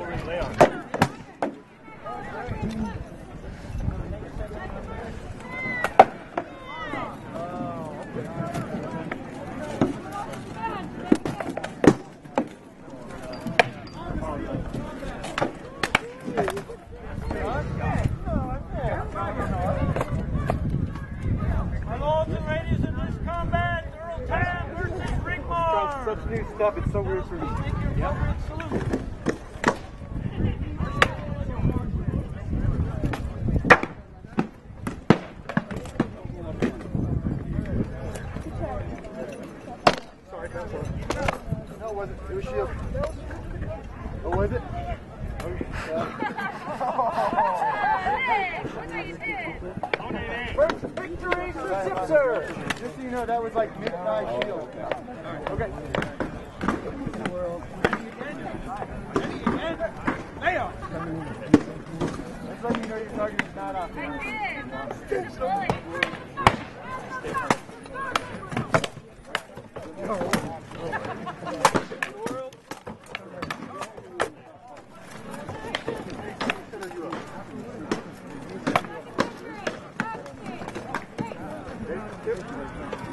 Such new stuff, it's so weird for me. Yep. Sorry, no, it wasn't. It was Sheild. Oh, was it? First victory for Zipser! Just so you know, that was like mid-thigh Sheild. Okay. Let's let you know your target is not off. I did.